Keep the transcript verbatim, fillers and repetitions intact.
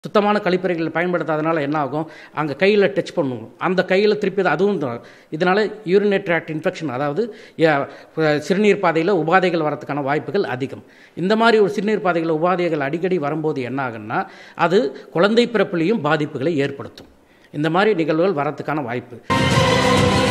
சுத்தமான கழிப்பறைகள் பயன்படுத்தாதனால என்ன ஆகும், அங்கே கையில் டச் பண்ணுவோம், அந்த கையில் திருப்பி அதுவும் இதனால் யூரினரி ட்ராக்ட் இன்ஃபெக்ஷன், அதாவது சிறுநீர் பாதையில் உபாதைகள் வரதுக்கான வாய்ப்புகள் அதிகம். இந்த மாதிரி ஒரு சிறுநீர் பாதைகளில் உபாதைகள் அடிக்கடி வரும்போது என்ன ஆகுன்னா, அது குழந்தை பிறப்புலையும் பாதிப்புகளை ஏற்படுத்தும். இந்த மாதிரி நிகழ்வுகள் வரத்துக்கான வாய்ப்பு.